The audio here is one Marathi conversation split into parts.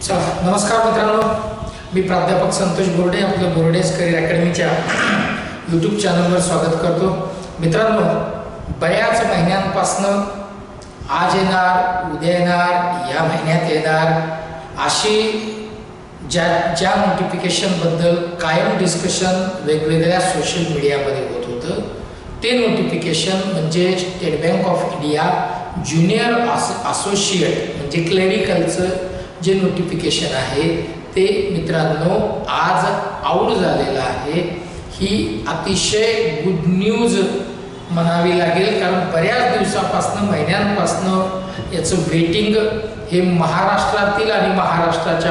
चला नमस्कार मित्रांनो, मी प्राध्यापक संतोष बोर्डे आपल्या बोर्डेज करियर अकॅडमीच्या यूट्यूब चॅनलवर स्वागत करतो. मित्रांनो, बऱ्याच महिन्यांपासून आज येणार, उद्या येणार, या महिन्यात येणार अशी ज्या नोटिफिकेशनबद्दल कायम डिस्कशन वेगवेगळ्या सोशल मीडियामध्ये होत होतं, ते नोटिफिकेशन म्हणजे State Bank of India junior associate म्हणजे क्लेरिकलचं जे नोटिफिकेशन आहे ते मित्रांनो आज आउट झालेलं आहे. ही अतिशय गुड न्यूज म्हणावी लागेल, कारण बऱ्याच दिवसापासून महिन्यांपासून याचं वेटिंग हे महाराष्ट्रातील आणि महाराष्ट्राच्या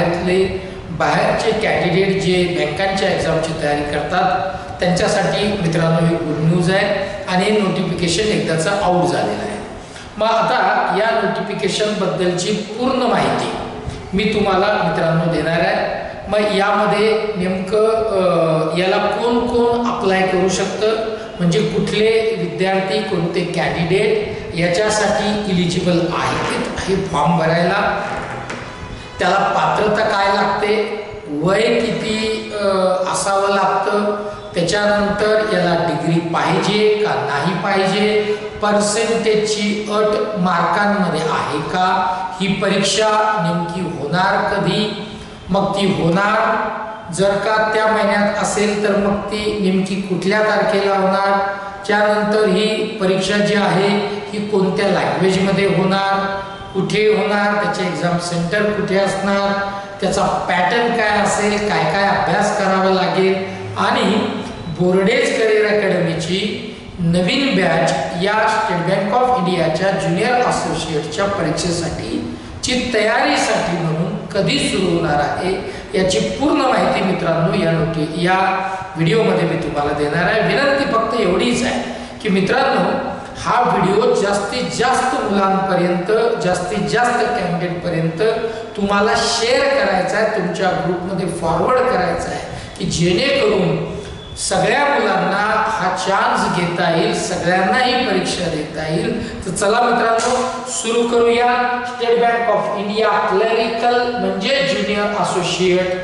बाहेरचे कॅन्डिडेट जे बँकांच्या एक्झामची तयारी करतात त्यांच्यासाठी मित्रांनो ही गुड न्यूज आहे आणि नोटिफिकेशन एकदाचं आउट झालेलं आहे. मग आता या नोटिफिकेशनबद्दलची पूर्ण माहिती मी तुम्हाला मित्रांनो देणार आहे. मग यामध्ये नेमकं याला कोण कोण अप्लाय करू शकतं, म्हणजे कुठले विद्यार्थी, कोणते कॅन्डिडेट याच्यासाठी इलिजिबल आहेत हे फॉर्म भरायला, त्याला पात्रता काय लागते, वय किती असावं लागतं, त्याच्यानंतर याला डिग्री पाहिजे का नाही पाहिजे, पर्सेंटेजची अट मार्कांमध्ये आहे का, ही परीक्षा नेमकी होणार कधी, मग ती होणार जर का त्या महिन्यात असेल तर मग ती नेमकी कुठल्या तारखेला होणार, त्यानंतर ही परीक्षा जी आहे ही कोणत्या लँग्वेजमध्ये होणार, कुठे होणार, त्याचे एक्झाम सेंटर कुठे असणार, त्याचा पॅटर्न काय असेल, काय काय अभ्यास करावा लागेल, आणि बोर्डेज करियर अकॅडमीची नवीन बॅच या स्टेट बँक ऑफ इंडियाच्या ज्युनियर असोसिएटच्या परीक्षेसाठी ची तयारीसाठी म्हणून कधी सुरू होणार आहे याची पूर्ण माहिती मित्रांनो या व्हिडिओमध्ये मी तुम्हाला देणार आहे. विनंती फक्त एवढीच आहे की मित्रांनो हा व्हिडिओ जास्तीत जास्त मुलांपर्यंत, जास्तीत जास्त कॅन्डिडेटपर्यंत तुम्हाला शेअर करायचा आहे, तुमच्या ग्रुपमध्ये फॉरवर्ड करायचा आहे की जेणेकरून सगळ्या मुलांना हा चान्स घेता येईल, सगळ्यांना ही परीक्षा देता येईल. तर चला मित्रांनो सुरू करूया. State Bank of India clerical म्हणजे ज्युनियर असोसिएट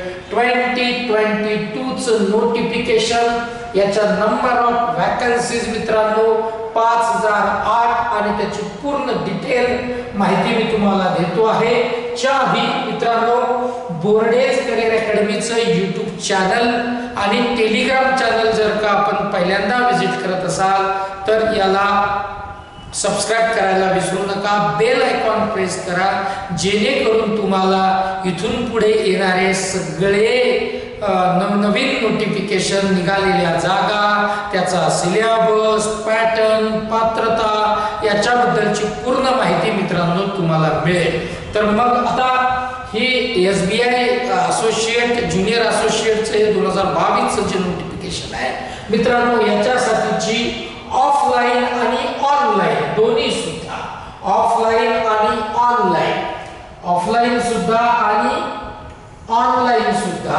2022 चं नोटिफिकेशन, याचा नंबर ऑफ वॅकन्सीज मित्रांनो 5008 आणि त्याची पूर्ण डिटेल माहिती मी तुम्हाला देतो आहे. च्याआधी मित्रांनो बोर्डेज करियर अकॅडमीचं यूट्यूब चॅनल आणि टेलिग्राम चॅनल जर का आपण पहिल्यांदा विजिट करत असाल तर याला सबस्क्राइब करायला विसरू नका, बेल आयकॉन प्रेस करा, जेणेकरून तुम्हाला इथून पुढे येणारे सगळे नवनवीन नोटिफिकेशन, निघालेल्या जागा, त्याचा सिलेबस, पॅटर्न, पात्रता याच्याबद्दलची पूर्ण माहिती मित्रांनो तुम्हाला मिळेल. तर मग आता ही SBI असोसिएट ज्युनियर असोसिएटचे 2022 जे नोटिफिकेशन आहे मित्रांनो, याच्यासाठीची ऑफलाईन आणि ऑनलाईन दोन्ही सुद्धा, ऑफलाईन आणि ऑनलाईन, ऑफलाईन सुद्धा आणि ऑनलाईन सुद्धा,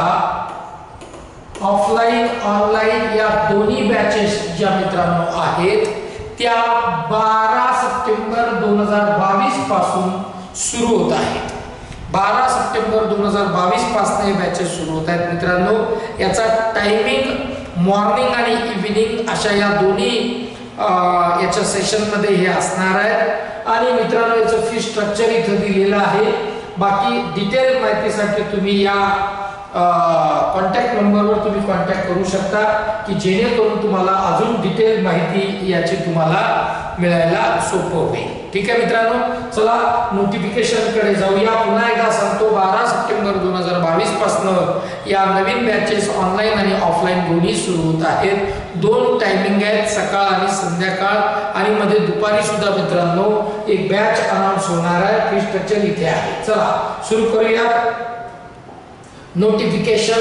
ऑफलाईन ऑनलाईन या दोन्ही बॅचेस ज्या मित्रांनो आहेत त्या 12 सप्टेंबर 2022 पासून सुरू होत आहेत. 12 सप्टेंबर 2022 पासून हे बॅचेस सुरू होत आहेत मित्रांनो. याचा टायमिंग मॉर्निंग आणि इव्हिनिंग अशा या दोन्ही याच्या सेशनमध्ये हे असणार आहे. आणि मित्रांनो याचं फी स्ट्रक्चर इथं दिलेलं आहे. बाकी डिटेल माहितीसाठी तुम्ही या कॉन्टॅक्ट नंबरवर तुम्ही कॉन्टॅक्ट करू शकता की जेणेकरून तुम्हाला अजून डिटेल माहिती याची तुम्हाला मिळायला सोपं होईल. ठीक आहे मित्रांनो, चला नोटिफिकेशन कडे जाऊया. पुन्हा एकदा सांगतो 12 सप्टेंबर 2022 पासून या नवीन बॅचेस ऑनलाईन आणि ऑफलाईन दोन्ही सुरू होत आहेत. 2 टायमिंग आहेत, सकाळ आणि संध्याकाळ, आणि मध्ये दुपारी सुद्धा मित्रांनो एक बॅच अनाउन्स होणार आहे. फी स्ट्रक्चर इथे आहे. चला सुरू करूया. Notification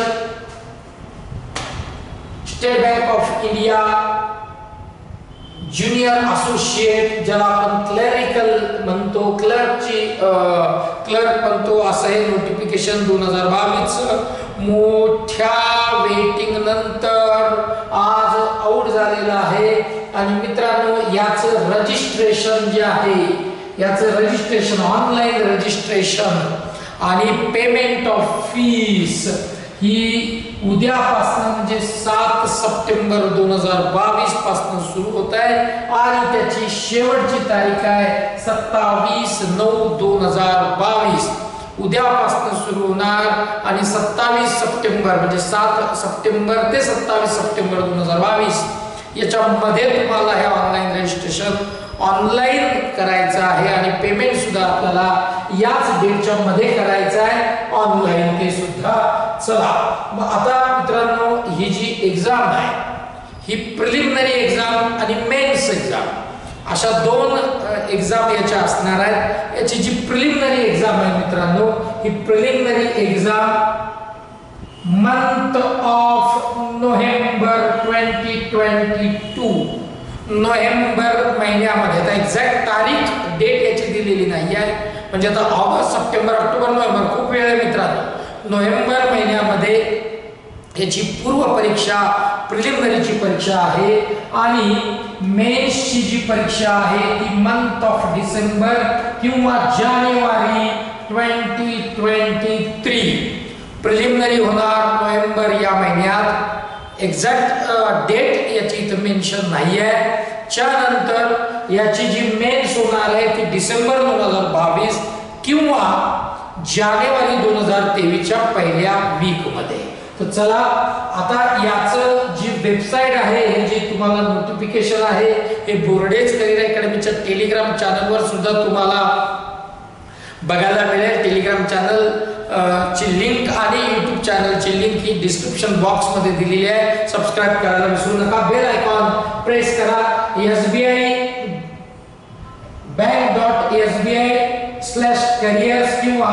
State Bank of India junior associate, ज्याला आपण क्लरिकल म्हणतो, क्लर्क म्हणतो, असं हे नोटिफिकेशन 2022 मोठ्या वेटिंग नंतर आज आउट झालेलं आहे. आणि मित्रांनो याचं रजिस्ट्रेशन जे आहे, याचं रजिस्ट्रेशन, ऑनलाईन रजिस्ट्रेशन आणि पेमेंट ऑफ फीस ही उद्यापासून म्हणजे 7 सप्टेंबर 2022 पासून सुरू होत आहे आणि त्याची शेवटची तारीख आहे 27/9/2022. उद्यापासून सुरू होणार आणि 27 सप्टेंबर म्हणजे 7 सप्टेंबर ते 27 सप्टेंबर 2022 याच्यामध्ये तुम्हाला हे ऑनलाईन रजिस्ट्रेशन ऑनलाईन करायचं आहे आणि पेमेंट सुद्धा आपल्याला याच डेटच्या मध्ये करायचं आहे ऑनलाईन ते सुद्धा. चला मग आता मित्रांनो ही जी एक्झाम आहे ही प्रिलिमिनरी एक्झाम आणि मेन्स एक्झाम अशा 2 एक्झाम याच्या असणार आहेत. याची जी प्रिलिमिनरी एक्झाम आहे मित्रांनो ही preliminary exam month of November 2022 November महिन्यामध्ये. आता एक्झॅक्ट तारीख डेट याची दिलेली नाही आहे म्हणजे आता ऑगस्ट सप्टेंबर ऑक्टोबर नोव्हेंबर खूप वेळ आहे मित्रांनो. नोव्हेंबर महिन्यामध्ये याची पूर्व परीक्षा प्रिलिमिनरीची परीक्षा आहे आणि मेन्सची जी परीक्षा आहे ती मंथ ऑफ डिसेंबर किंवा जानेवारी 2023. प्रिलिमिनरी होणार नोव्हेंबर या महिन्यात. एक्झॅक्ट डेट याची इथं मेन्शन नाही आहे. त्यानंतर याची जी मेन्स होणार आहे ती डिसेंबर 2022 किंवा जानेवारी 2023च्या पहिल्या वीक मध्ये. तर चला आता याचं जी वेबसाईट आहे हे जे तुम्हाला नोटिफिकेशन आहे हे बोर्डेज करिअर अकॅडमीच्या टेलिग्राम चॅनलवर सुद्धा तुम्हाला बघायला मिळेल. टेलिग्राम चॅनल ची लिंक आणि YouTube चॅनलची लिंक ही डिस्क्रिप्शन बॉक्स मध्ये दिलेली आहे. सबस्क्राइब करायला विसरू नका. बेल आयकॉन प्रेस करा. SBI bank.sbi/careers किंवा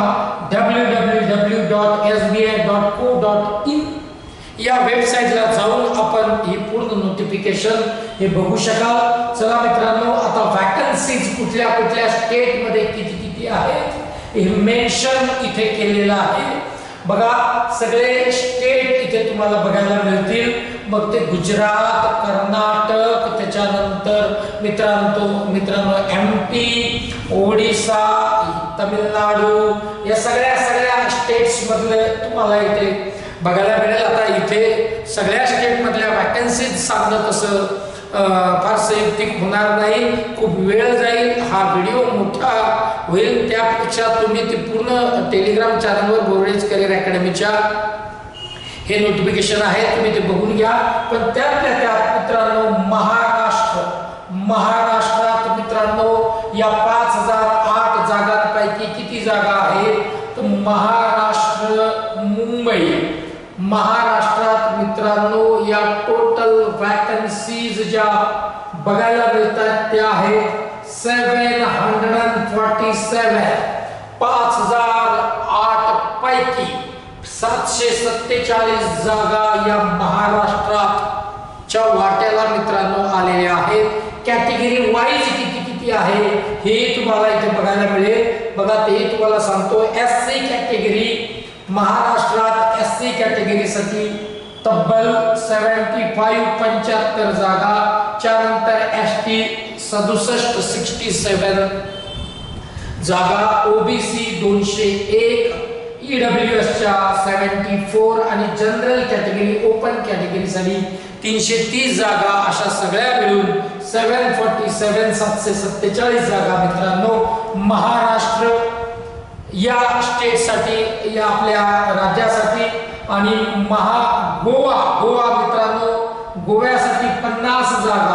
www.sbi.co.in या वेबसाईटला जाऊन आपण ही पूर्ण नोटिफिकेशन हे बघू शकाल. चला मित्रांनो आता वॅकन्सीज कुठल्या कुठल्या स्टेट मध्ये किती किती आहेत हे मेन्शन इथे केलेलं आहे. बघा सगळे स्टेट इथे तुम्हाला बघायला मिळतील. मग ते गुजरात, कर्नाटक, त्याच्यानंतर मित्रांनो MP, ओडिसा, तामिळनाडू या सगळ्या स्टेट्स मधले तुम्हाला इथे बघायला मिळेल. आता इथे सगळ्या स्टेट मधल्या वॅकन्सीज सांगणं तसं फारसं युक्तिक होणार नाही. खूप वेळ जाईल. हा व्हिडिओ मोठा होईल. त्यापेक्षा तुम्ही ते पूर्ण टेलिग्राम चॅनलवर बोर्डेज करिअर अकॅडमीच्या हे नोटिफिकेशन आहे तुम्ही ते बघून घ्या. पण त्यातल्या त्यात मित्रांनो महाराष्ट्रात मित्रांनो या 5008 जागांपैकी किती जागा आहेत तर महाराष्ट्रात मित्रांनो या टोटल वॅकन्सीज ज्या बघायला मिळतात त्या आहेत 747. 5008 पैकी 747 जागा या महाराष्ट्राच्या वाट्याला मित्रांनो आलेल्या आहेत. कॅटेगरी वाईज किती आहे हे तुम्हाला इथे बघायला मिळेल. बघा ते तुम्हाला सांगतो. SC कॅटेगरी महाराष्ट्रात SC कॅटेगरीसाठी तब्बल 75 जागा. त्यानंतर ST 67 जागा, OBC 201, EWS च्या 74 आणि जनरल कॅटेगरी ओपन कॅटेगरीसाठी 330 जागा. अशा सगळ्या मिळून 747 जागा मित्रांनो महाराष्ट्र या स्टेट साठी या आपल्या राज्यासाठी. आणि गोवा मित्रांनो गोव्यासाठी 50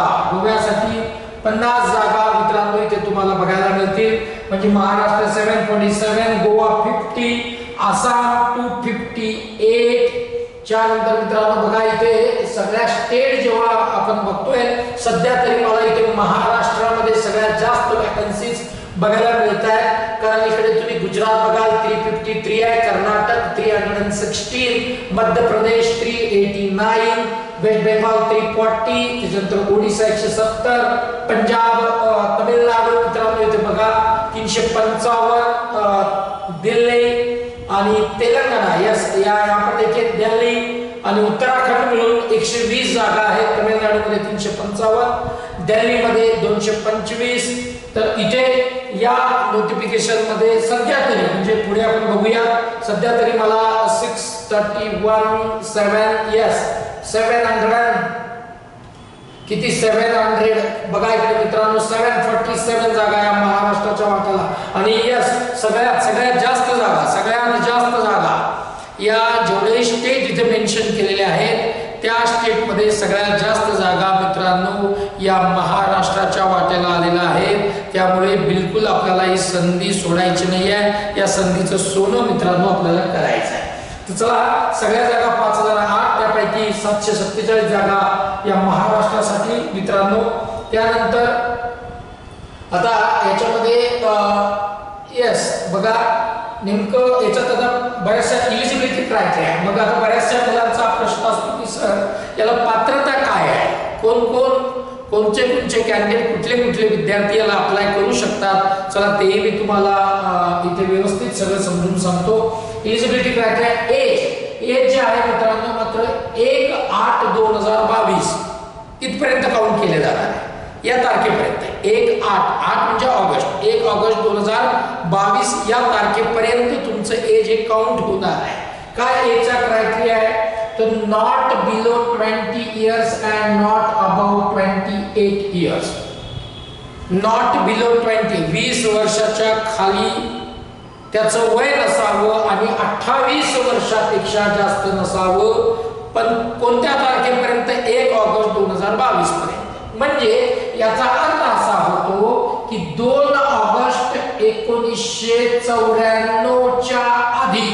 जागा मित्रांनो इथे तुम्हाला बघायला मिळतील. म्हणजे महाराष्ट्र 747, गोवा 50, आसाम 258. त्यानंतर मित्रांनो बघा इथे सगळ्या स्टेट जेव्हा आपण बघतोय सध्या तरी मला इथे महाराष्ट्रामध्ये सगळ्यात जास्त वॅकन्सीज बघायला मिळत आहेत. कारण इकडे तुम्ही गुजरात बघाल 353 आहे, कर्नाटक 316, मध्य प्रदेश 389, वेस्ट बेंगॉल 340, त्याच्यानंतर ओडिसा 170, पंजाब, तमिळनाडू मित्रांनो इथे बघा 355, दिल्ली आणि तेलंगणा यामध्ये देखील दिल्ली आणि उत्तराखंड मिळून 120 जागा आहेत. तमिळनाडूमध्ये 355, दिल्लीमध्ये 225. तर इथे या नोटिफिकेशन मध्ये सध्या तरी म्हणजे पुढे आपण बघूया, सध्या तरी मला 631 700 किती 700 बघा इकडे मित्रांनो 747 जागा या महाराष्ट्राच्या वाट्याला आणि यस सगळ्यात जास्त जागा या जेवढे स्टेट इथे मेन्शन केलेले आहेत त्या स्टेटमध्ये सगळ्यात जास्त जागा मित्रांनो या महाराष्ट्राच्या वाट्याला आलेल्या आहेत. त्यामुळे बिलकुल आपल्याला ही संधी सोडायची नाही आहे, या संधीचं सोनं मित्रांनो आपल्याला करायचं आहे. तर चला सगळ्या जागा 5008 त्यापैकी 747 जागा या महाराष्ट्रासाठी मित्रांनो. त्यानंतर आता याच्यामध्ये यस बघा नेमकं याच्यात आता बऱ्याचशा एलिजिबिलिटी क्रायटेरिया, मग आता बऱ्याचशा मुलांचा प्रश्न असतो की सर याला पात्रता काय आहे, कोणते कॅन्डिडेट कुठले विद्यार्थी याला अप्लाय करू शकतात. चला ते मी तुम्हाला इथे व्यवस्थित सगळं समजून सांगतो. एलिजिबिलिटी क्रायटेरिया एज जे आहे मित्रांनो मात्र 1/8/2022 इथपर्यंत काउंट केले जाणार आहे. या तारखेपर्यंत 1/8 म्हणजे ऑगस्ट 1 ऑगस्ट 2022 या तारखेपर्यंत तुमचं एज हे काउंट होणार आहे. काय एजचा क्रायटेरिया आहे तर not below 20 years and not above 28 years. Not below 20 वर्षाच्या खाली त्याचं वय नसावं आणि 28 वर्षापेक्षा जास्त नसावं. पण कोणत्या तारखेपर्यंत 1 ऑगस्ट 2022 पर्यंत. म्हणजे याचा अर्थ असा होतो की 2 ऑगस्ट 1994 च्या आधी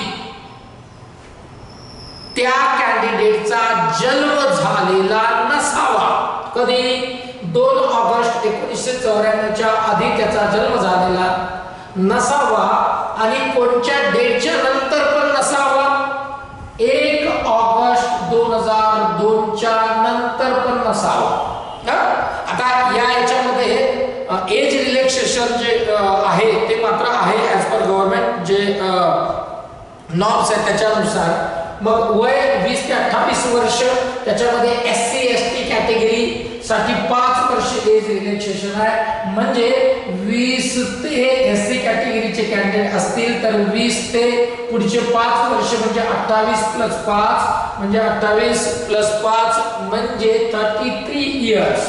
त्या कॅन्डिडेटचा जन्म झालेला नसावा. कधी 2 ऑगस्ट 1994 च्या आधी त्याचा जन्म झालेला नसावा आणि कोणत्या डेटच्या नंतर पण नसावा. 1 ऑगस्ट 2002 च्या नंतर पण नसावा. आता याच्यामध्ये एज रिलॅक्सेशन जे आहे ते मात्र आहे ॲज पर गव्हर्नमेंट जे नॉर्म्स आहेत त्याच्यानुसार. मग वय 20 ते 28 वर्ष, त्याच्यामध्ये SC ST कॅटेगरी साठी 5 वर्ष एज रिलॅक्सेशन आहे. म्हणजे 20 ते SC कॅटेगरीचे कॅन्डिडेट असतील तर 20 ते पुढचे 5 वर्ष म्हणजे 28 + 5 म्हणजे 28 + 5 म्हणजे 33 इयर्स.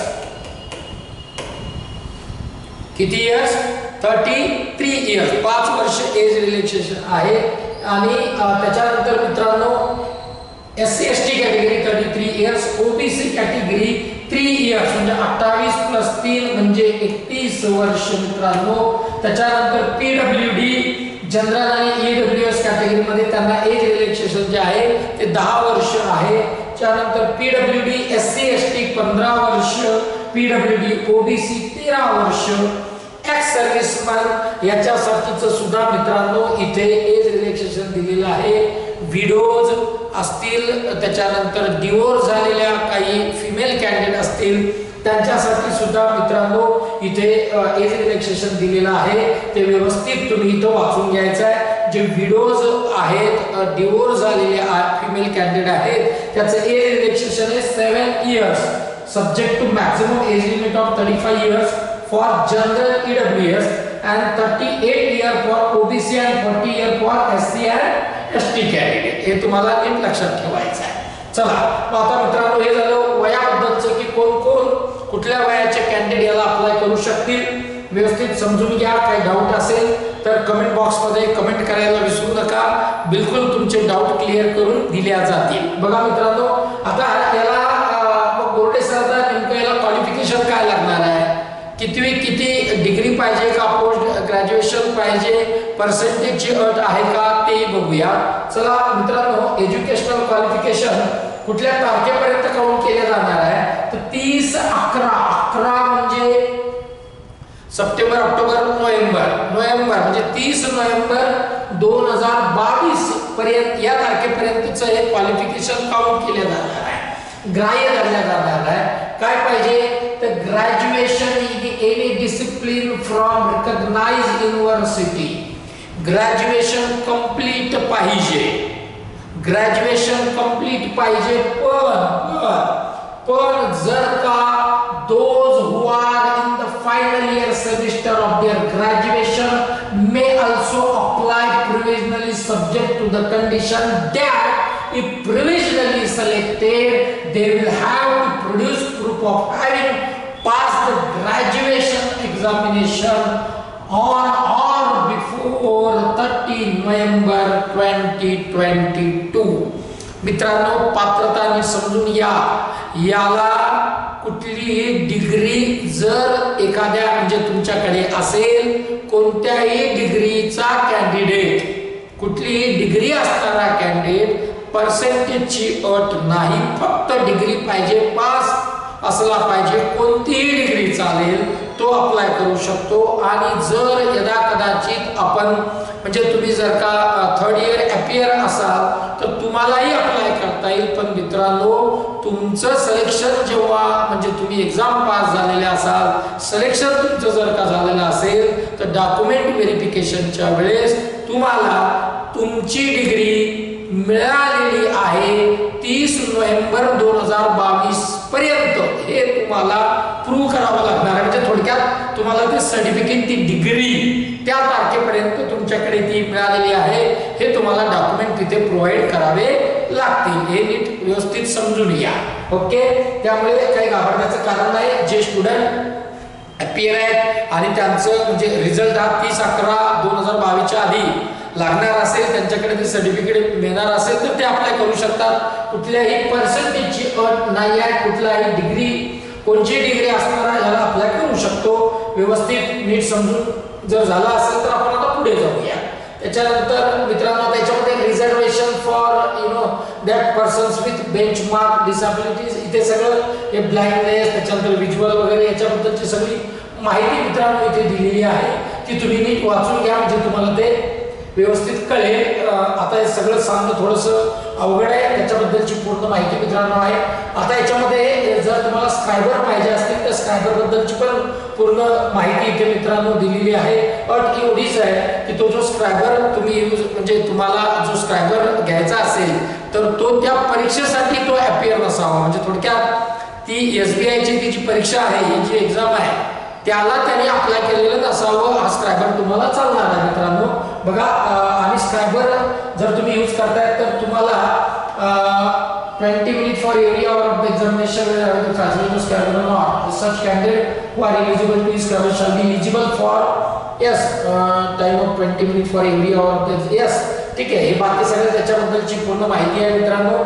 किती इयर्स 33 इयर्स 5 वर्ष एज रिलॅक्सेशन आहे. आणि त्याच्यानंतर मित्रांनो SC ST category 33 years, OBC category 3 years म्हणजे 28 + 3 म्हणजे 31 वर्ष मित्रांनो. त्याच्यानंतर PWD जनरल आणि EWS कॅटेगरीमध्ये त्यांना एज रिलॅक्सेशन जे आहे ते 10 वर्ष आहे. त्यानंतर PWD SC ST 15 वर्ष, PWD OBC 13 वर्ष. एक्स सर्व्हिसमॅन याच्यासाठीचं सुद्धा मित्रांनो इथे एज रिलॅक्सेशन दिलेलं आहे. विडोज असतील, त्याच्यानंतर डिवोर्स झालेल्या काही फिमेल कॅन्डिडेट असतील त्यांच्यासाठी सुद्धा मित्रांनो इथे एज रिलॅक्सेशन दिलेलं आहे. ते व्यवस्थित तुम्ही इथं वाचून घ्यायचं आहे. जे विडोज आहेत, डिवोर्स झालेले फिमेल कॅन्डिडेट आहेत त्याचं एज रिलॅक्सेशन आहे 7 years subject to maximum age limit of 35 years for general EWS and 38 year for OBC and 40 year for SC and ST candidate. हे तुम्हाला नीट लक्षात ठेवायचं आहे. चला आता मित्रांनो हे झालं वयाबद्दलचं की कोण कुठल्या वयाचे कॅन्डिडेट याला अप्लाय करू शकतील. व्यवस्थित समजून घ्या. काही डाऊट असेल तर कमेंट बॉक्स मध्ये कमेंट करायला विसरू नका. बिलकुल तुमचे डाऊट क्लिअर करून दिल्या जातील. बघा मित्रांनो आता याला बोर्डे सरदा नेमकं याला क्वालिफिकेशन काय लागणार आहे, किती डिग्री पाहिजे का पोस्ट ग्रॅज्युएशन पाहिजे, पर्सेंटेजची अट आहे का ते बघूया. चला मित्रांनो एज्युकेशनल क्वालिफिकेशन कुठल्या तारखेपर्यंत काउंट केले जाणार आहे तर 30/11 म्हणजे सप्टेंबर ऑक्टोबर नोव्हेंबर म्हणजे 30 नोव्हेंबर 2022 पर्यंत या तारखेपर्यंतचं हे क्वालिफिकेशन काउंट केले जाणार आहे, ग्राह्य धरल्या जाणार आहे. काय पाहिजे तर graduation in any discipline from recognised university. Graduation complete पाहिजे, ग्रॅज्युएशन कंप्लीट पाहिजे. पण जर का those who are in the final year semester of their graduation may also apply provisionally subject to the condition that if provisionally selected they will have to produce proof of having passed the graduation examination on or before 30 November 2022. मित्रांनो, पात्रता समजून याला कुठलीही डिग्री जर एखाद्या म्हणजे तुमच्याकडे असेल, कोणत्याही डिग्रीचा कॅन्डिडेट, कुठलीही डिग्री असणारा कॅन्डिडेट पर्सेंटेजची अट नाही, फक्त डिग्री पाहिजे, पास असला पाहिजे, कोणतीही डिग्री चालेल, तो अप्लाय करू शकतो. आणि जर यदा कदाचित आपण म्हणजे तुम्ही जर का थर्ड इयर अपियर असाल तर तुम्हालाही अप्लाय करता येईल. पण मित्रांनो, तुमचं सिलेक्शन जेव्हा म्हणजे तुम्ही एक्झाम पास झालेले असाल, सिलेक्शन तुमचं जर का झालेलं असेल तर डॉक्युमेंट व्हेरिफिकेशनच्या वेळेस तुम्हाला तुमची डिग्री मिळालेली आहे 30 नोव्हेंबर 2022 पर्यंत हे तुम्हाला प्रूव्ह करावं लागणार आहे. म्हणजे थोडक्यात तुम्हाला ते सर्टिफिकेट, ती डिग्री त्या तारखेपर्यंत तुमच्याकडे ती मिळालेली आहे हे तुम्हाला डॉक्युमेंट तिथे प्रोव्हाइड करावे लागतील. हे नीट व्यवस्थित समजून घ्या. ओके, त्यामुळे काही घाबरण्याचं कारण नाही. जे स्टुडंट अपियर आहेत आणि त्यांचं म्हणजे रिझल्ट हा 30/11/2022 च्या आधी लागणार असेल, त्यांच्याकडे ते सर्टिफिकेट मिळणार असेल तर ते अप्लाय करू शकतात. कुठल्याही पर्सेंटेजची अट नाही आहे, कुठलाही डिग्री, कोणची डिग्री असणारा याला अप्लाय करू शकतो. व्यवस्थित नीट समजून जर झाला असेल तर आपण आता पुढे जाऊया. त्याच्यानंतर मित्रांनो, त्याच्यामध्ये reservation for that persons with benchmark disabilities, इथे सगळं हे ब्लाइंडनेस, त्याच्यानंतर व्हिज्युअल वगैरे याच्याबद्दलची सगळी माहिती मित्रांनो इथे दिलेली आहे, ती तुम्ही नीट वाचून घ्या म्हणजे तुम्हाला ते व्यवस्थित कळेल. आता हे सगळं सांगणं थोडंसं अवघड आहे, त्याच्याबद्दलची पूर्ण माहिती मित्रांनो आहे. आता याच्यामध्ये जर तुम्हाला स्क्रायबर पाहिजे असतील तर स्क्रायबर बद्दलची पण पूर्ण माहिती इथे मित्रांनो दिलेली आहे. अट एवढीच आहे की तो जो स्क्रायबर तुम्ही म्हणजे तुम्हाला जो स्क्रायबर घ्यायचा असेल तर तो त्या परीक्षेसाठी तो अपियर नसावा. म्हणजे थोडक्यात ती SBI ची ती जी परीक्षा आहे, ही जी एक्झाम आहे त्याला त्यांनी अप्लाय केलेलं नसावं. हा स्क्रायबर तुम्हाला चालणार आहे मित्रांनो. बघा, आणि स्क्रायबर जर तुम्ही यूज करताय तर तुम्हाला 20 minutes for every hour of the examination will have to translate to scribe or not. Such candidate who are eligible to scribe shall be eligible for time of 20 minutes for every hour of the ठीक आहे. हे बाकी सगळं त्याच्याबद्दलची पूर्ण माहिती आहे मित्रांनो.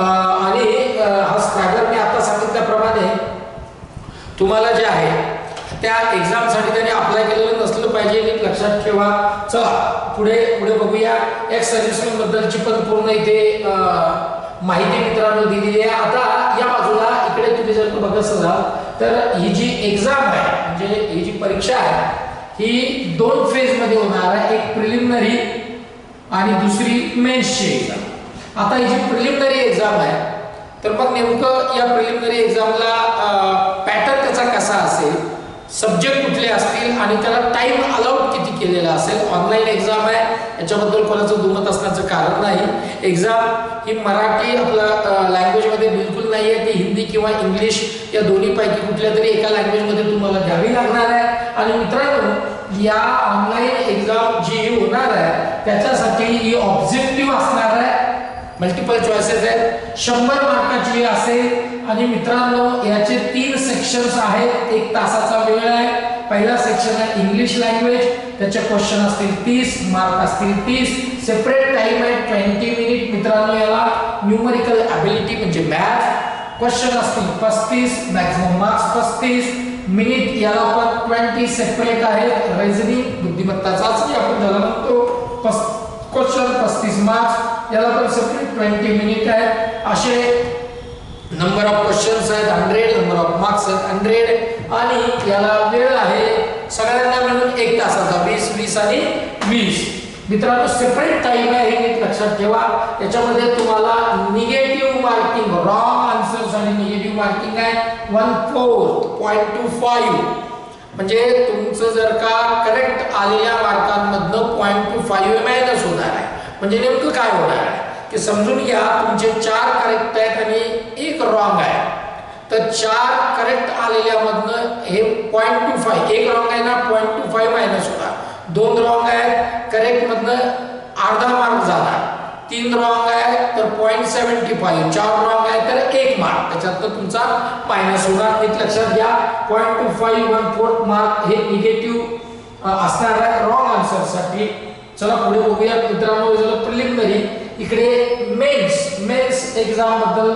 आणि हा स्क्रायबर मी आता सांगितल्याप्रमाणे तुम्हाला जे आहे त्या एक्झामसाठी त्यांनी अप्लाय केलेलं नसलं पाहिजे, नीट लक्षात ठेवा. चला पुढे बघूया. एक्स सर्व्हिसमॅन बद्दलची पण पूर्ण इथे माहिती मित्रांनो दिलेली आहे. आता या बाजूला इकडे तुम्ही जर बघत असाल तर ही जी एक्झाम आहे म्हणजे ही जी परीक्षा आहे ही 2 फेज मध्ये होणार आहे. एक प्रिलिमिनरी आणि दुसरी मेन्सची एक्झाम. आता ही जी प्रिलिमिनरी एक्झाम आहे तर मग नेमकं या प्रिलिमिनरी एक्झामला पॅटर्न त्याचा कसा असेल, सब्जेक्ट कुठले असतील आणि त्याला टाइम अलाउड किती केलेला असेल. ऑनलाईन एक्झाम आहे, याच्याबद्दल कोणाचं दुमत असण्याचं कारण नाही. एक्झाम ही मराठी आपला लँग्वेजमध्ये बिलकुल नाही आहे, ती हिंदी किंवा इंग्लिश या दोन्हीपैकी कुठल्या तरी एका लँग्वेजमध्ये तुम्हाला द्यावी लागणार आहे. आणि मित्रांनो, या ऑनलाईन एक्झाम जी होणार आहे त्याच्यासाठी ही ऑब्जेक्टिव्ह असणार आहे, मल्टिपल चॉईसेस आहेत, 100 मार्काची असेल. आणि मित्रांनो, याचे 3 सेक्शन्स आहेत. 1 तासाचा वेळ आहे. पहिला सेक्शन आहे इंग्लिश लँग्वेज, त्याचे क्वेश्चन असतील 30, मार्क असतील 30. सेपरेट टाइम आहे 20 मिनिट. मित्रांनो, याला न्यूमरिकल ॲबिलिटी म्हणजे मॅथ क्वेश्चन असतील 35, मॅक्सिमम मार्क्स 35 मिनिट. याला पण 20 सेपरेट आहेत. रिझनिंग बुद्धिमत्ता चाचणी आपण ज्याला म्हणतो, क्वेश्चन 35 मार्क्स, याला पण सेपरेट 20 मिनिट आहे. असे नंबर ऑफ क्वेश्चन्स आहेत 100, नंबर ऑफ मार्क्स आहेत 100. आणि याला वेळ आहे सगळ्यांना मिळून 1 तासाचा, 20, 20 आणि 20. मित्रांनो, सेपरेट टाइम आहे हे नीट लक्षात ठेवा. याच्यामध्ये तुम्हाला निगेटिव्ह मार्किंग, रॉंग आन्सर्स आणि निगेटिव्ह मार्किंग आहे 1/4 0.25. म्हणजे तुमचं जर का करेक्ट आलेल्या मार्कांमधनं 0.25 मायनस होणार आहे. म्हणजे नेमकं काय होणार आहे की समजून घ्या, तुमचे 4 करेक्ट आहेत आणि 1 रॉंग आहे तर 4 करेक्ट आलेल्यामधनं हे 0.25 एक रॉंग आहे ना 0.25 मायनस होता, 2 रॉंग आहे करेक्ट मधनं अर्धा मार्क झाला, 3 रॉंग आहे तर 0.75, 4 रॉंग आहे तर 1 मार्क, त्याच्यात तुमचा मायनस होणार. नीट लक्षात घ्या 0.25 1/4 मार्क हे निगेटिव्ह असणार आहे रॉंग आन्सर साठी. चला पुढे बघूया मित्रांनो. झालं प्रिलिमिनरी. इकडे मेन्स एक्झाम बद्दल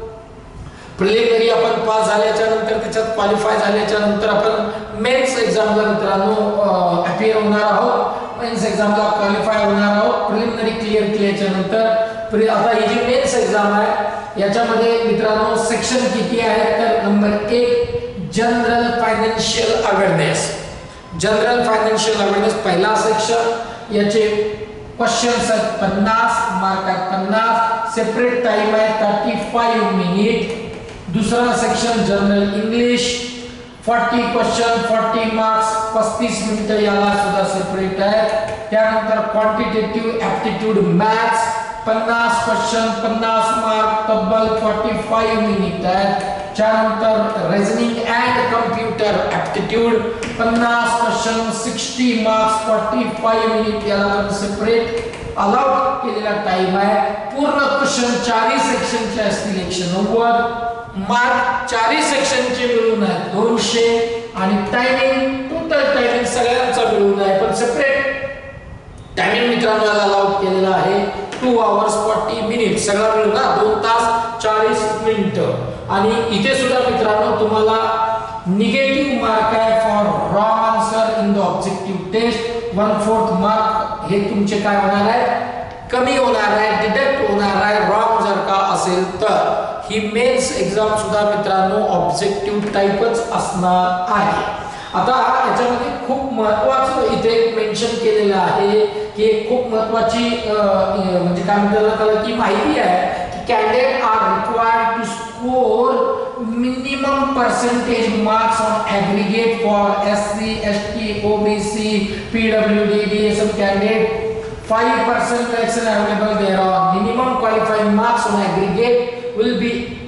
प्रिलिमिनरी आपण पास झाल्याच्या नंतर त्याच्यात क्वालिफाय झाल्याच्या नंतर आपण मेन्स एक्झामला मित्रांनो अपीअर होणार आहोत, मेन्स एक्झामला क्वालिफाय होणार आहोत. प्रिलिमिनरी क्लिअर केल्याच्या नंतर आता ही जी मेन्स एक्झाम आहे याच्यामध्ये मित्रांनो सेक्शन किती आहेत तर number 1 general financial awareness. General financial awareness पहिला सेक्शन, याचे क्वेश्चन्स आहेत 50 मार्क आहेत 50, सेपरेट टाइम आहे 35 मिनिट. दूसरा section general English 40 question 40 marks 35 minute, याला सुद्धा सेपरेट आहे. त्यानंतर quantitative aptitude maths 50 question 50 mark तब्बल 45 मिनिट आहे. त्यानंतर reasoning and computer aptitude 50 question 60 marks 45 minute, याला पण सेपरेट अलाउड केलेला टाइम आहे. पूर्ण क्वेश्चन 4 सेक्शनचे असतील 190 मार्क 4 सेक्शनचे मिळून आहे 200 आणि टायमिंग टोटल टायमिंग सगळ्यांचा मिळून आहे पण सेपरेट टायमिंग मित्रांनो अलाउड केलेला आहे 2 hours 40 minutes, सगळा मिळून ना 2 तास 40 मिनिटं. आणि इथे सुद्धा मित्रांनो तुम्हाला निगेटिव्ह मार्क आहे for wrong answer in the objective test 1/4 mark हे तुमचे काय होणार आहे कमी होणार आहे, डिडक्ट होणार आहे रॉंग जर का असेल तर. ही मेन्स एक्झाम सुद्धा मित्रांनो ऑब्जेक्टिव्ह टाइपच असणार आहे. आता याच्यामध्ये खूप महत्त्वाचं इथे मेन्शन केलेलं आहे की खूप महत्त्वाची म्हणजे काय म्हणतात त्याला की माहिती आहे की candidate are required to score minimum percentage marks on aggregate for SC ST OBC PWD DSM candidate 5% correction available thereon. Minimum qualifying marks on aggregate will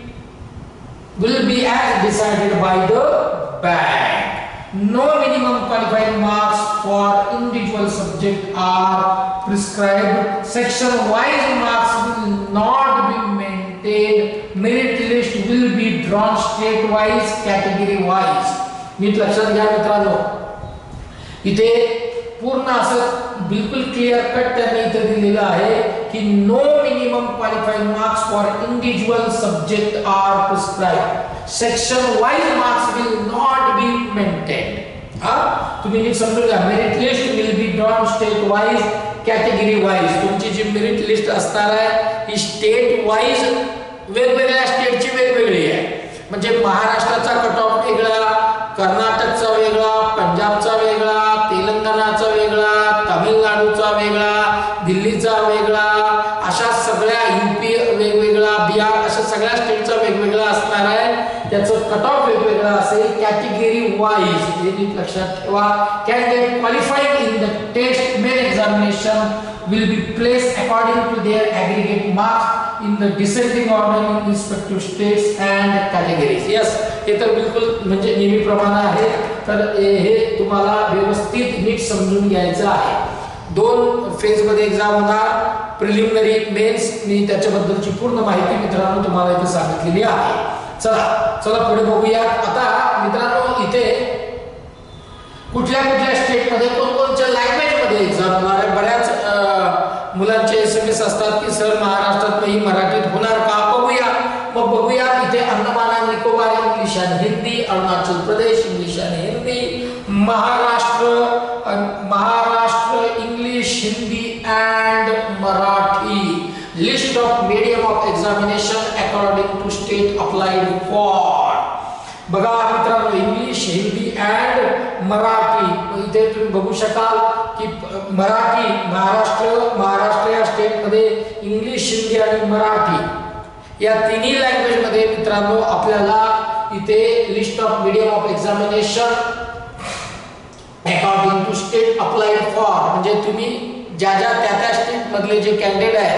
be as decided by the bank. No minimum qualifying marks for individual subject are prescribed. Section wise marks will not be maintained. Merit list will be drawn state wise, category wise. नीट लक्षात घ्या मित्रांनो. इथे पूर्ण असं बिल्कुल क्लियर कट त्यांनी इथे दिलेलं आहे की no minimum qualifying marks for individual subject are prescribed. Section wise marks will not be maintained. तुम्ही नीट समजून घ्या. Merit list will be drawn state wise, category wise. तुमची जी मेरिट लिस्ट असणार आहे ही स्टेट वाइज वेगवेगळ्या स्टेटची वेगवेगळी आहे. म्हणजे महाराष्ट्राचा कट ऑफ वेगळा, कर्नाटकचा वेगळा, पंजाबचा वेगळा, तेलंगणाचा वेगळा, तामिळनाडूचा वेगळा, दिल्लीचा वेगळा, अशा सगळ्या यूपी वेगवेगळा, बिहार अशा सगळ्या स्टेटचा वेगवेगळा असणार आहे. त्याचं कट ऑफ वेगवेगळा असेल. कॅटेगरी वाइज हे नीट लक्षात ठेवा. Candidate qualified in the test main examination will be placed according to their aggregate marks in the descending order in respective states and categories. Yes, हे तर बिलकुल म्हणजे नेहमीप्रमाणे आहे. तर हे तुम्हाला व्यवस्थित नीट समजून घ्यायचं आहे. 2 फेज मध्ये एक्झाम होणार, प्रिलिमिनरी, मेन्स. मी त्याच्याबद्दलची पूर्ण माहिती मित्रांनो तुम्हाला इथे सांगितलेली आहे. चला पुढे बघूया. आता मित्रांनो इथे कुठल्या स्टेट मध्ये कोणकोणत्या लँग्वेज मध्ये एक्झाम होणार आहे. बऱ्याच मुलांचे SMS असतात की सर महाराष्ट्रात ही मराठीत होणार का. बघूया इथे अंदमान आणि निकोबार इंग्लिश आणि हिंदी, अरुणाचल प्रदेश इंग्लिश आणि Hindi, Maharashtra English Hindi and Marathi. List of medium of examination according to state applied for. बघा मित्रांनो इंग्लिश हिंदी अँड मराठी. इथे तुम्ही बघू शकाल की मराठी महाराष्ट्र या स्टेट मध्ये इंग्लिश हिंदी आणि मराठी या तिन्ही लँग्वेज मध्ये मित्रांनो आपल्याला इथे list of medium of examination according to state applied for म्हणजे तुम्ही ज्या त्या स्टेट मधले जे कॅन्डिडेट आहेत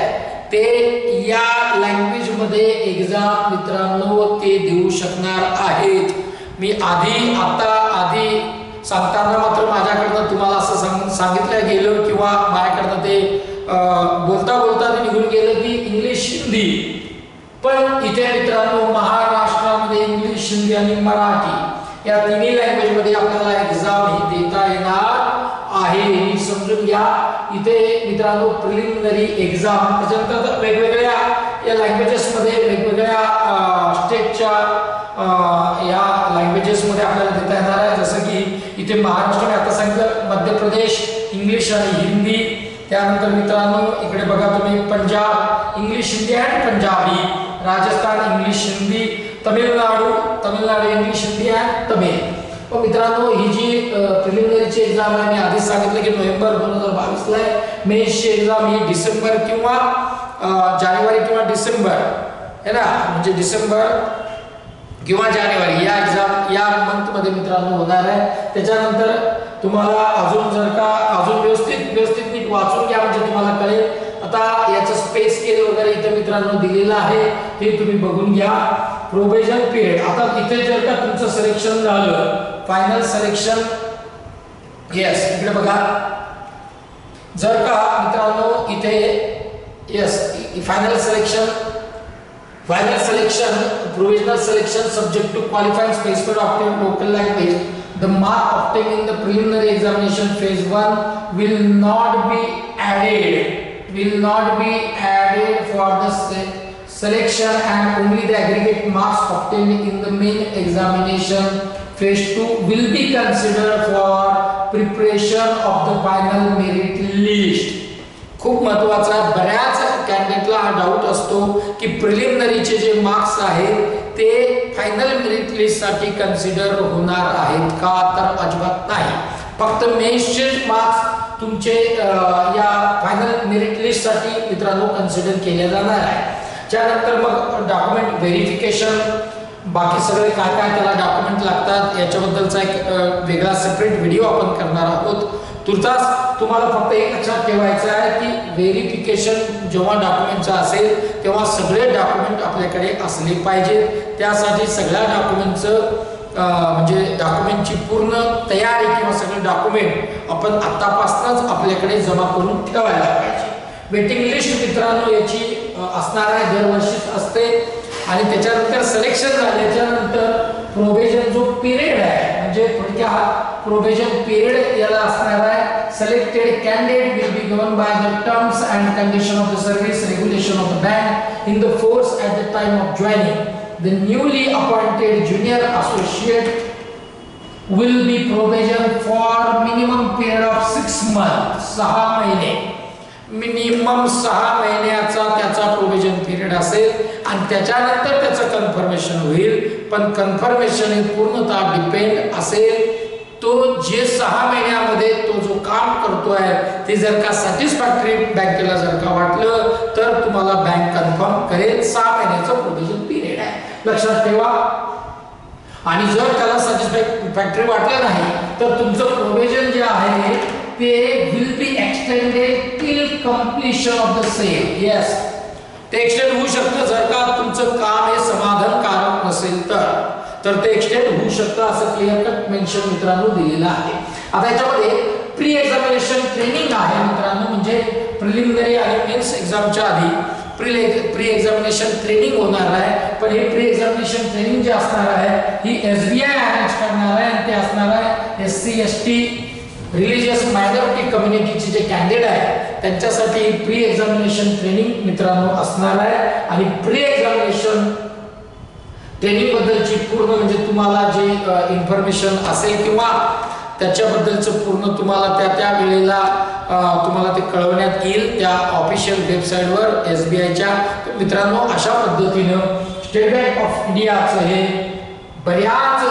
ते या लँग्वेज मध्ये एक्झाम मित्रांनो ते देऊ शकणार आहेत. मी आधी सांगताना मात्र माझ्याकडनं तुम्हाला असं सांगितलं गेलं किंवा माझ्याकडनं ते बोलता ते निघून गेलं की इंग्लिश हिंदी, पण इथे मित्रांनो महाराष्ट्रामध्ये इंग्लिश हिंदी आणि मराठी या तिन्ही लँग्वेज मध्ये आपल्याला एक्झाम ही देता येणार आहे हे समजून घ्या. इथे मित्रांनो प्रिलिमिनरी एक्झाम त्याच्यानंतर वेगवेगळ्या या लँग्वेजेस मध्ये वेगवेगळ्या स्टेटच्या या लँग्वेजेस मध्ये आपल्याला देता येणार आहे. जसं की इथे महाराष्ट्र आता सांगितलं, मध्य प्रदेश इंग्लिश आणि हिंदी, त्यानंतर मित्रांनो इकडे बघा तुम्ही पंजाब इंग्लिश हिंदी आणि पंजाबी, राजस्थान इंग्लिश हिंदी, तमिळनाडू इंग्लिश हिंदी आणि तमिळ. पण मित्रांनो ही जी प्रिलिमिनरीची एक्झाम आहे मी आधीच सांगितलं की नोव्हेंबर 2022 ला आहे. मेन्सची एक्झाम ही डिसेंबर किंवा जानेवारी किंवा डिसेंबर है ना, म्हणजे डिसेंबर किंवा जानेवारी या एक्झाम या मंथ मध्ये मित्रांनो होणार आहे. त्याच्यानंतर तुम्हाला अजून व्यवस्थित नीट वाचून घ्या म्हणजे तुम्हाला कळेल. आता याचं स्पेस स्केल वगैरे इथे मित्रांनो दिलेलं आहे ते तुम्ही बघून घ्या. प्रोबेशन पिरियड, आता इथे जर का तुमचं सिलेक्शन झालं फायनल सिलेक्शन, यस इकडे बघा, जर का मित्रांनो इथे yes final selection provisional selection subject to qualifying specified opted local language, the mark obtained in the preliminary examination phase 1 will not be added for the selection, and only the aggregate marks obtained in the main examination phase 2 will be considered for preparation of the final merit list. खूप महत्त्वाचा आहे. बऱ्याच कॅन्डिडेटला हा डाऊट असतो की प्रिलिमिनरीचे जे मार्क्स आहेत ते फायनल मेरिट लिस्ट साठी कन्सिडर होणार आहेत का, तर अजिबात नाही. फक्त मेन्सचे मार्क्स तुमचे या फायनल मेरिट लिस्ट साठी मित्रांनो कन्सिडर केले जाणार आहे. त्यानंतर मग डॉक्युमेंट व्हेरिफिकेशन, बाकी सगळे काय त्याला डॉक्युमेंट लागतात याच्याबद्दलचा एक वेगळा सेपरेट व्हिडिओ आपण करणार आहोत. तुर्तास तुम्हाला फक्त एक लक्षात ठेवायचं आहे की व्हेरिफिकेशन जेव्हा डॉक्युमेंटचं असेल तेव्हा सगळे डॉक्युमेंट आपल्याकडे असले पाहिजेत. त्यासाठी सगळ्या डॉक्युमेंटचं म्हणजे डॉक्युमेंटची पूर्ण तयारी किंवा सगळे डॉक्युमेंट आपण आतापासूनच आपल्याकडे जमा करून ठेवायला पाहिजे. वेटिंग लिस्ट मित्रांनो याची असणार आहे, दरवर्षीच असते. आणि त्याच्यानंतर सिलेक्शन झाल्याच्या नंतर प्रोबेशन जो पिरियड आहे म्हणजे थोडक्यात प्रोबेशन पिरियड याला असणार आहे. Selected candidate will be govern by the terms and condition of the service regulation of the bank in the force at the time of joining. The newly appointed junior associate will be probation for minimum period of 6 months, 6 महिने, मिनिमम 6 महिन्याचा त्याचा प्रोव्हिजन पिरियड असेल आणि त्याच्यानंतर त्याचं कन्फर्मेशन होईल. पण कन्फर्मेशन हे पूर्णतः डिपेंड असेल तो जे 6 महिन्यामध्ये तो जो काम करतोय ते जर का सॅटिस्फॅक्टरी बँकेला जर का वाटलं तर तुम्हाला बँक कन्फर्म करेल. 6 महिन्याचं प्रोव्हिजन पिरियड आहे, लक्षात ठेवा. आणि जर त्याला सॅटिस्फॅक्टरी वाटलं नाही तर तुमचं प्रोव्हिजन जे आहे ते will be extended till completion of the same. Yes, ते एक्सटेंड होऊ शकतं जर का तुमचं काम हे समाधानकारक नसेल तर ते एक्सटेंड होऊ शकतं असं क्लिअर कट मेन्शन मित्रांनो दिलेलं आहे. आता याच्यामध्ये प्री एक्झामिनेशन ट्रेनिंग आहे मित्रांनो, म्हणजे प्रिलिमिनरी आणि मेन्स एक्झामच्या आधी प्री एक्झामिनेशन ट्रेनिंग होणार आहे. पण हे प्री एक्झामिनेशन ट्रेनिंग जे असणार आहे ही SBI अरेंज करणार आहे आणि ते असणार आहे SC ST रिलीजियस मायनॉरिटी कम्युनिटीचे जे कॅन्डिडेट आहेत त्यांच्यासाठी प्री एक्झामिनेशन ट्रेनिंग मित्रांनो असणार आहे. आणि प्री एक्झामिनेशन ट्रेनिंग बद्दलची पूर्ण म्हणजे तुम्हाला जे इन्फॉर्मेशन असेल किंवा त्याच्याबद्दलचं पूर्ण तुम्हाला त्या वेळेला तुम्हाला ते कळवण्यात येईल त्या ऑफिशियल वेबसाईटवर SBIच्या. मित्रांनो अशा पद्धतीनं स्टेट बँक ऑफ इंडियाचं हे बऱ्याच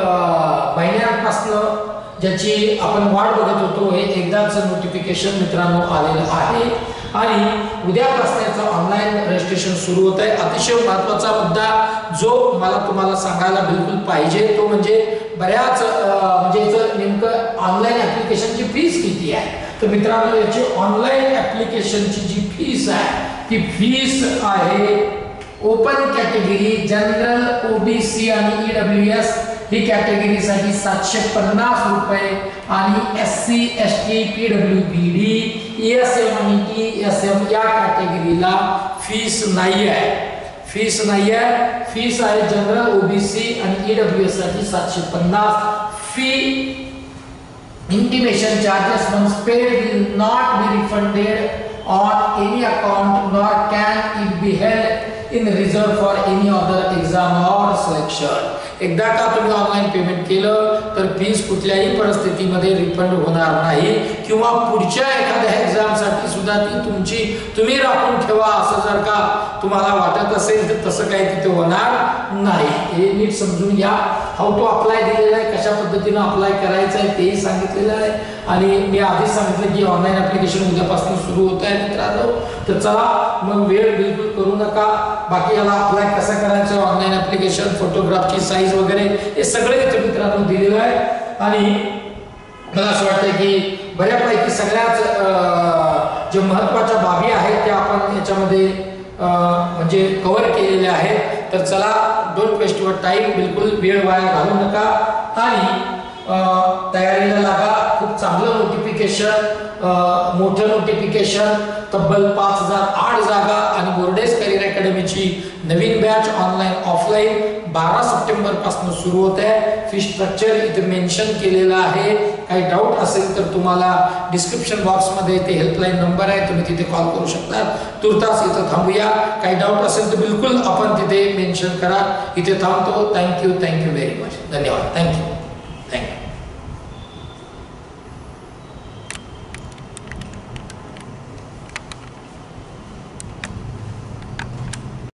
महिन्यांपासून ज्याची आपण वाट बघत होतो हे एकदाच नोटिफिकेशन मित्रांनो आलेलं आहे आणि उद्यापासून याचं ऑनलाईन रजिस्ट्रेशन सुरू होत आहे. अतिशय महत्त्वाचा मुद्दा जो मला तुम्हाला सांगायला बिलकुल पाहिजे तो म्हणजे बऱ्याच म्हणजे याचं नेमकं ऑनलाईन ॲप्लिकेशनची फीस किती आहे. तर मित्रांनो याची ऑनलाईन ॲप्लिकेशनची जी फीस आहे की फीस आहे ओपन कॅटेगरी जनरल ओबीसी आणि ईडब्ल्यूएस ही कॅटेगरीसाठी 750 रुपये आणि एससी एसटी पीडब्ल्यूबीडी एएसएम आणि टीएसएम या कॅटेगरीला फीस नाही आहे. फीस नाही आहे. फीस आहे जनरल ओबीसी आणि ईडब्ल्यूएस साठी 750. Fee intimation charges once paid will not be refunded on any account nor can it be held in reserve for any other exam or selection. एकदा का तुम्ही ऑनलाइन पेमेंट केलं तर फीस कुठल्याही परिस्थितीमध्ये रिफंड होणार नाही किंवा पुढच्या एखाद्या एक्झाम साठी सुद्धा ती तुम्ही राखून ठेवा असं जर का तुम्हाला वाटत असेल तर तसं काही तिथे होणार नाही. हे नीट समजून घ्या. हाऊ टू अप्लाय दिलेलं आहे, कशा पद्धतीने अप्लाय करायचं आहे तेही सांगितलेलं आहे आणि मी आधीच सांगितलं की ऑनलाइन ऍप्लिकेशन उद्यापासून सुरू होत आहे मित्रांनो. तर चला मग वेळ बिलकुल करू नका. बाकी याला अप्लाय कसं करायचं, ऑनलाइन ऍप्लिकेशन, फोटोग्राफची साईज वगैरे हे सगळे इथे मित्रांनो दिलेलं आहे आणि मला असं वाटतं की बऱ्यापैकी सगळ्याच जे महत्त्वाच्या बाबी आहेत त्या आपण याच्यामध्ये म्हणजे कव्हर केलेल्या आहेत. तर चला डोंट वेस्ट युअर टाइम, बिलकुल वेळ वाया घालू नका आणि तयारीला लागा. खूप चांगलं नोटिफिकेशन, मोठं नोटिफिकेशन, तब्बल 5008 जागा आणि बोर्डेस करिअर अकॅडमीची नवीन बॅच ऑनलाइन ऑफलाइन 12 सप्टेंबर पासून सुरू होत आहे. फी स्ट्रक्चर इथे मेन्शन केलेलं आहे. काही डाऊट असेल तर तुम्हाला डिस्क्रिप्शन बॉक्स मध्ये ते हेल्पलाईन नंबर आहे, तुम्ही तिथे कॉल करू शकता. तुर्तास इथं थांबूया. काही डाऊट असेल तर बिलकुल आपण तिथे मेन्शन करा. इथे थांबतो. Thank you very much. धन्यवाद. थँक्यू.